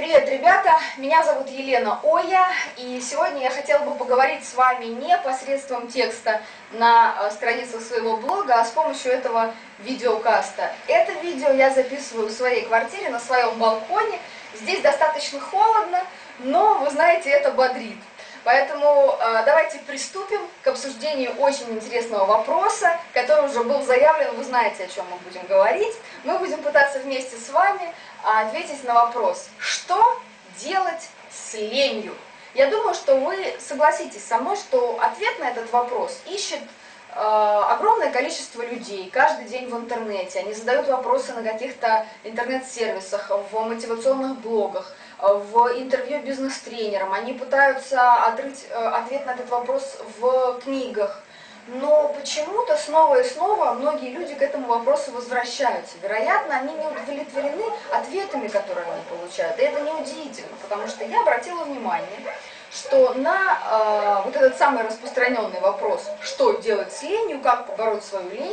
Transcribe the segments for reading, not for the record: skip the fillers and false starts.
Привет, ребята! Меня зовут Елена Оя, и сегодня я хотела бы поговорить с вами не посредством текста на страницах своего блога, а с помощью этого видеокаста. Это видео я записываю в своей квартире, на своем балконе. Здесь достаточно холодно, но, вы знаете, это бодрит. Поэтому давайте приступим к обсуждению очень интересного вопроса, который уже был заявлен, вы знаете, о чем мы будем говорить. Мы будем пытаться вместе с вами ответить на вопрос, что делать с ленью? Я думаю, что вы согласитесь со мной, что ответ на этот вопрос ищет огромное количество людей каждый день в интернете. Они задают вопросы на каких-то интернет-сервисах, в мотивационных блогах, в интервью бизнес-тренерам. Они пытаются отрыть ответ на этот вопрос в книгах. Но почему-то снова и снова многие люди к этому вопросу возвращаются. Вероятно, они не удовлетворены ответами, которые они получают. И это неудивительно, потому что я обратила внимание, что на вот этот самый распространенный вопрос, что делать с ленью, как побороть свою лень,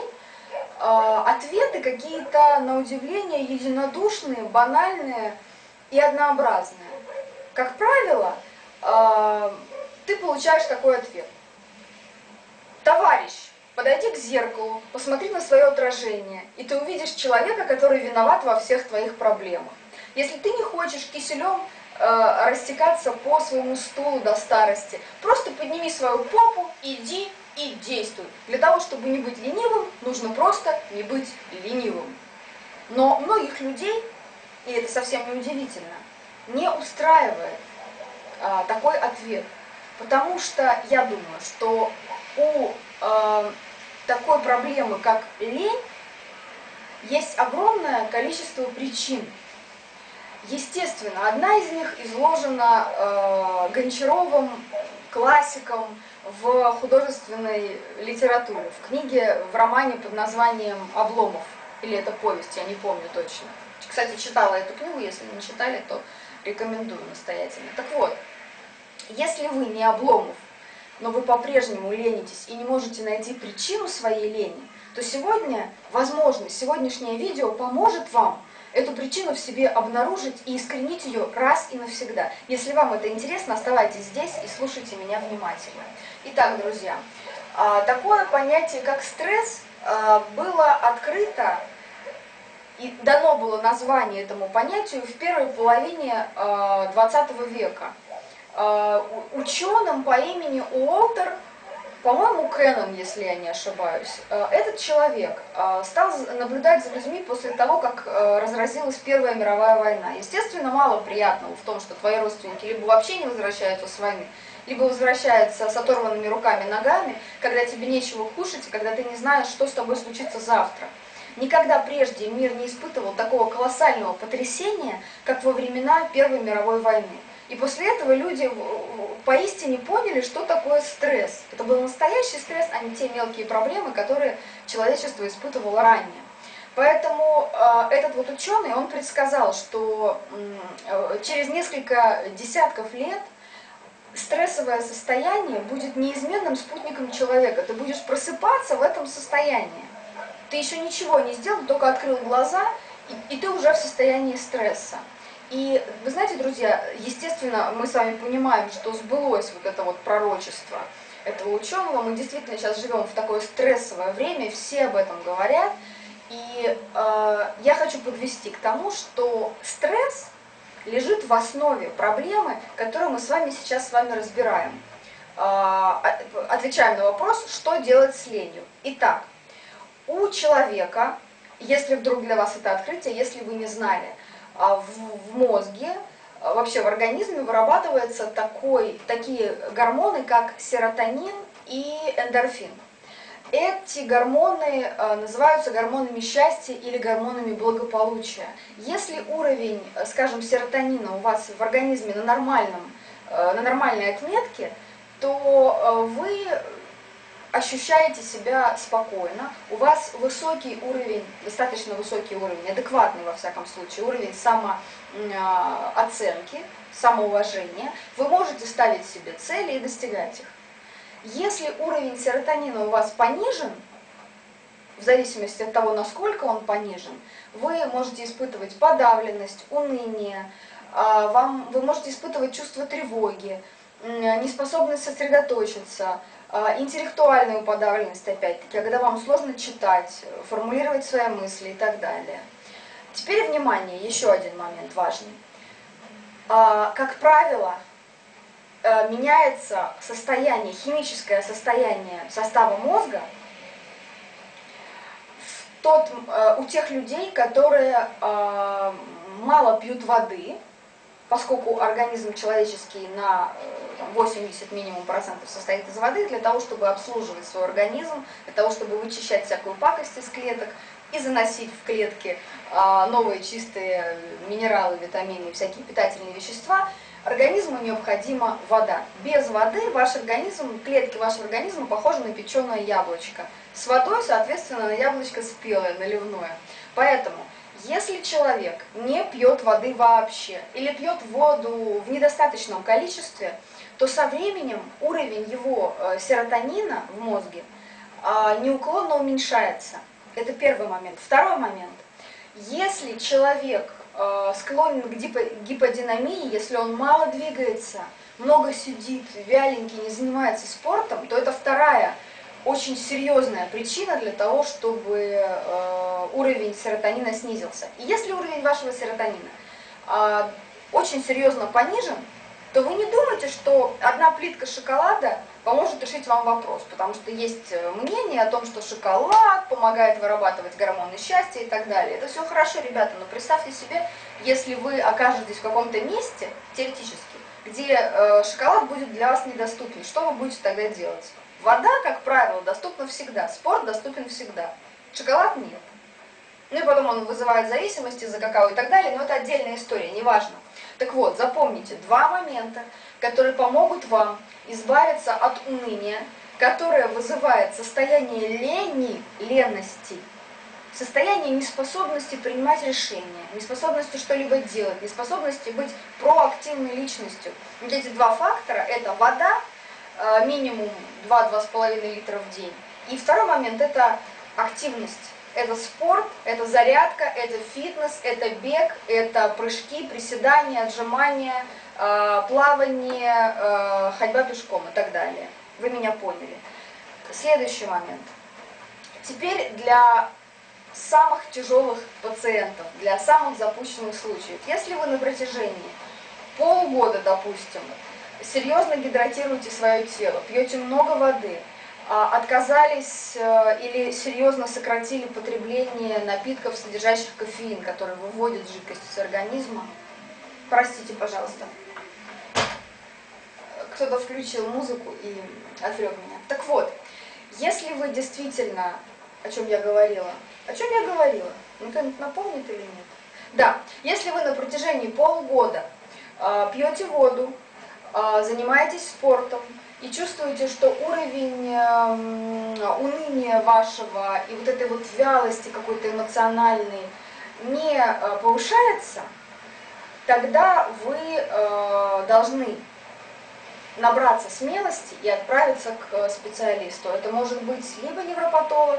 ответы какие-то, на удивление, единодушные, банальные и однообразные. Как правило, ты получаешь такой ответ. Товарищ, подойди к зеркалу, посмотри на свое отражение, и ты увидишь человека, который виноват во всех твоих проблемах. Если ты не хочешь киселем растекаться по своему стулу до старости, просто подними свою попу, иди и действуй. Для того, чтобы не быть ленивым, нужно просто не быть ленивым. Но многих людей, и это совсем не удивительно, не устраивает такой ответ. Потому что я думаю, что у такой проблемы, как лень, есть огромное количество причин. Естественно, одна из них изложена Гончаровым, классиком, в художественной литературе, в книге, в романе под названием «Обломов». Или это повесть, я не помню точно. Кстати, читала эту книгу, если не читали, то рекомендую настоятельно. Так вот, если вы не Обломов, но вы по-прежнему ленитесь и не можете найти причину своей лени, то сегодня, возможно, сегодняшнее видео поможет вам эту причину в себе обнаружить и искоренить ее раз и навсегда. Если вам это интересно, оставайтесь здесь и слушайте меня внимательно. Итак, друзья, такое понятие, как стресс, было открыто и дано было название этому понятию в первой половине 20 века. Ученым по имени Уолтер, по-моему, Кеннон, если я не ошибаюсь, этот человек стал наблюдать за людьми после того, как разразилась Первая мировая война. Естественно, мало приятного в том, что твои родственники либо вообще не возвращаются с войны, либо возвращаются с оторванными руками и ногами, когда тебе нечего кушать, и когда ты не знаешь, что с тобой случится завтра. Никогда прежде мир не испытывал такого колоссального потрясения, как во времена Первой мировой войны. И после этого люди поистине поняли, что такое стресс. Это был настоящий стресс, а не те мелкие проблемы, которые человечество испытывало ранее. Поэтому этот вот ученый, он предсказал, что через несколько десятков лет стрессовое состояние будет неизменным спутником человека. Ты будешь просыпаться в этом состоянии. Ты еще ничего не сделал, только открыл глаза, и ты уже в состоянии стресса. И вы знаете, друзья, естественно, мы с вами понимаем, что сбылось вот это вот пророчество этого ученого. Мы действительно сейчас живем в такое стрессовое время, все об этом говорят. И я хочу подвести к тому, что стресс лежит в основе проблемы, которую мы с вами сейчас разбираем. Отвечаем на вопрос, что делать с ленью. Итак, у человека, если вдруг для вас это открытие, если вы не знали, в мозге, вообще в организме вырабатываются такие гормоны, как серотонин и эндорфин. Эти гормоны называются гормонами счастья или гормонами благополучия. Если уровень, скажем, серотонина у вас в организме на нормальной отметке, то вы ощущаете себя спокойно, у вас высокий уровень, достаточно высокий уровень, адекватный во всяком случае, уровень самооценки, самоуважения, вы можете ставить себе цели и достигать их. Если уровень серотонина у вас понижен, в зависимости от того, насколько он понижен, вы можете испытывать подавленность, уныние, вы можете испытывать чувство тревоги, неспособность сосредоточиться, интеллектуальную подавленность, опять-таки, когда вам сложно читать, формулировать свои мысли и так далее. Теперь, внимание, еще один момент важный. Как правило, меняется состояние, химическое состояние состава мозга у тех людей, которые мало пьют воды, поскольку организм человеческий на 80 минимум процентов состоит из воды, для того, чтобы обслуживать свой организм, для того, чтобы вычищать всякую пакость из клеток и заносить в клетки новые чистые минералы, витамины и всякие питательные вещества, организму необходима вода. Без воды ваш организм, клетки вашего организма похожи на печеное яблочко. С водой, соответственно, на яблочко спелое, наливное. Поэтому, если человек не пьет воды вообще или пьет воду в недостаточном количестве, то со временем уровень его серотонина в мозге неуклонно уменьшается. Это первый момент. Второй момент. Если человек склонен к гиподинамии, если он мало двигается, много сидит, вяленький, не занимается спортом, то это вторая очень серьезная причина для того, чтобы уровень серотонина снизился. И если уровень вашего серотонина очень серьезно понижен, то вы не думайте, что одна плитка шоколада поможет решить вам вопрос, потому что есть мнение о том, что шоколад помогает вырабатывать гормоны счастья и так далее. Это все хорошо, ребята, но представьте себе, если вы окажетесь в каком-то месте, теоретически, где шоколад будет для вас недоступен, что вы будете тогда делать? Вода, как правило, доступна всегда, спорт доступен всегда, шоколад нет. Ну и потом он вызывает зависимость из-за какао и так далее, но это отдельная история, неважно. Так вот, запомните два момента, которые помогут вам избавиться от уныния, которое вызывает состояние лени, ленности, состояние неспособности принимать решения, неспособности что-либо делать, неспособности быть проактивной личностью. Вот эти два фактора – это вода, минимум 2-2,5 литра в день. И второй момент – это активность. Это спорт, это зарядка, это фитнес, это бег, это прыжки, приседания, отжимания, плавание, ходьба пешком и так далее. Вы меня поняли. Следующий момент. Теперь для самых тяжелых пациентов, для самых запущенных случаев. Если вы на протяжении полгода, допустим, серьезно гидратируете свое тело, пьете много воды, отказались или серьезно сократили потребление напитков, содержащих кофеин, которые выводят жидкость из организма. Простите, пожалуйста. Кто-то включил музыку и отвлек меня. Так вот, если вы действительно, о чем я говорила? О чем я говорила? Ну, кто-нибудь напомнит или нет? Да, если вы на протяжении полугода пьете воду, занимаетесь спортом, и чувствуете, что уровень уныния вашего и вот этой вот вялости какой-то эмоциональной не повышается, тогда вы должны набраться смелости и отправиться к специалисту. Это может быть либо невропатолог,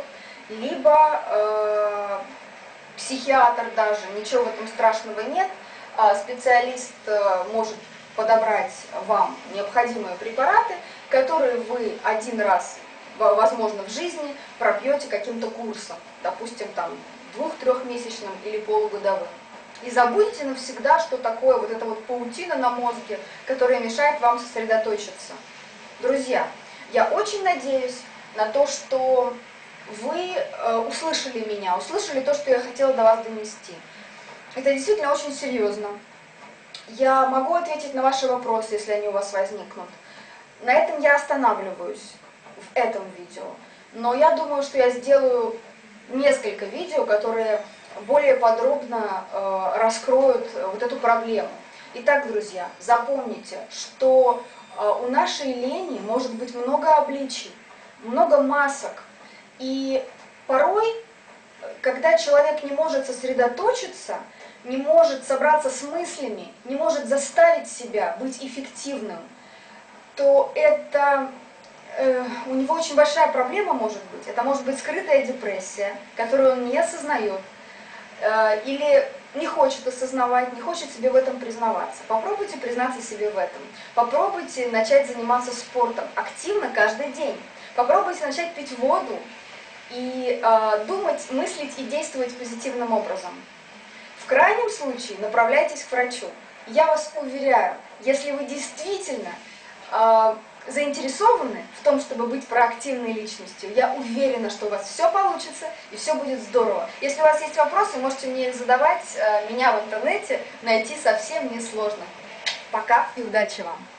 либо психиатр даже, ничего в этом страшного нет. Специалист может подобрать вам необходимые препараты, которые вы один раз, возможно, в жизни пропьете каким-то курсом, допустим, там 2-3-месячным или полугодовым. И забудете навсегда, что такое вот эта вот паутина на мозге, которая мешает вам сосредоточиться. Друзья, я очень надеюсь на то, что вы услышали меня, услышали то, что я хотела до вас донести. Это действительно очень серьезно. Я могу ответить на ваши вопросы, если они у вас возникнут. На этом я останавливаюсь в этом видео. Но я думаю, что я сделаю несколько видео, которые более подробно раскроют вот эту проблему. Итак, друзья, запомните, что у нашей лени может быть много обличий, много масок. И порой, когда человек не может сосредоточиться, не может собраться с мыслями, не может заставить себя быть эффективным, то это у него очень большая проблема может быть. Это может быть скрытая депрессия, которую он не осознает. Или не хочет осознавать, не хочет себе в этом признаваться. Попробуйте признаться себе в этом. Попробуйте начать заниматься спортом активно каждый день. Попробуйте начать пить воду и думать, мыслить и действовать позитивным образом. В крайнем случае направляйтесь к врачу. Я вас уверяю, если вы действительно заинтересованы в том, чтобы быть проактивной личностью, я уверена, что у вас все получится и все будет здорово. Если у вас есть вопросы, можете мне их задавать. Меня в интернете найти совсем несложно. Пока и удачи вам!